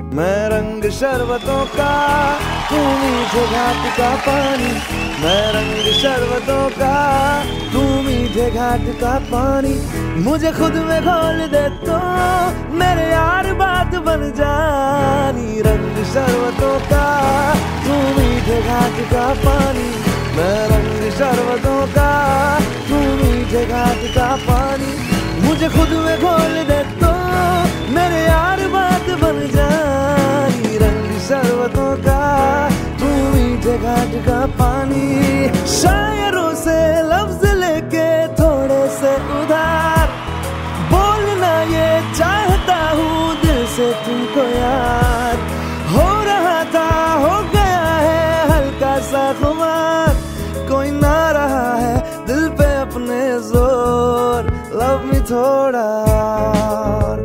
मैं रंग शरबतों का, तू मीठे घाट का पानी। मैं रंग शरबतों का, तू मीठे घाट का पानी। मुझे खुद में घोल दे तो मेरे यार बात बन जानी। रंग शरबतों का, तू मीठे घाट का पानी। मैं रंग शरबतों का, तू मीठे घाट का पानी। मुझे खुद में घोल दे तो मेरे यार बात बन जानी। रंग शरबतों का, तू मीठे घाट का पानी। शायरों से लफ्ज लेके थोड़े से उधार बोलना ये चाहता हूँ दिल से तुमको यार। हो रहा था, हो गया है हल्का सा खुमार। कोई ना रहा है दिल पे अपने जोर। लव मी थोड़ा और,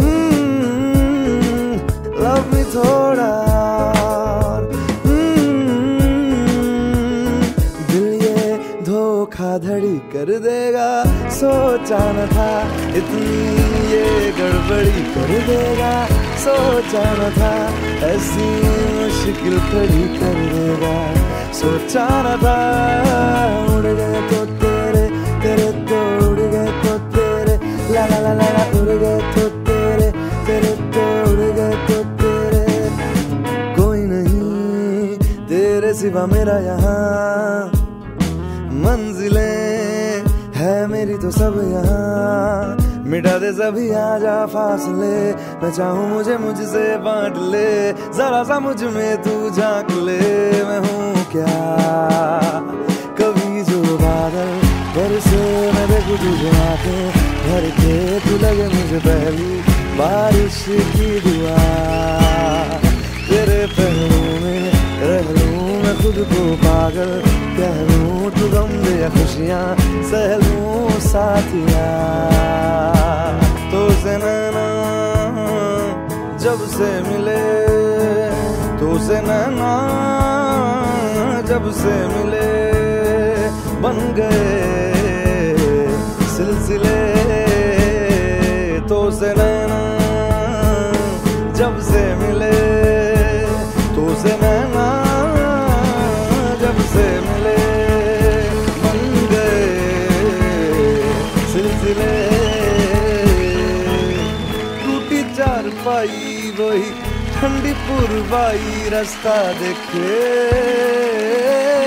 लव मी थोड़ा और। दिल ये धोखाधड़ी कर देगा, सोचा न था इतनी ये गड़बड़ी कर देगा। सोचा न था ऐसी मुश्किल खड़ी कर देगा। सोचा न था उड़ गए तो तेरे, तेरे तो उड़ गए तो तेरे। ला ला ला ला उड़ गए तो तेरे, तेरे तो उड़ गए तो तेरे। कोई नहीं तेरे सिवा मेरा यहाँ, मंजिलें है मेरी तो सब यहाँ। मिटा दे सभी आजा फासले, मैं चाहूँ मुझे मुझसे बांट ले। जरा सा मुझ में तू झांक ले, मैं हूँ क्या कभी जो बादल बरसे। मैं देखूँ तुझे आंखें भर के, तू लगे मुझे पहली बारिश की दुआ। तेरे पहलू में रह लूँ मैं खुद को पागल कह लूँ। तू गम दे या खुशियाँ सह लूँ साथिया। तो से नैना जब से मिले, तो से नैना जब से मिले बन गए सिलसिले। तो से नैना जब से मिले, तो से नैना जब से मिले बन गए सिलसिले। टूटी चारपाई वही ठंडी पुरवाई रास्ता देखे।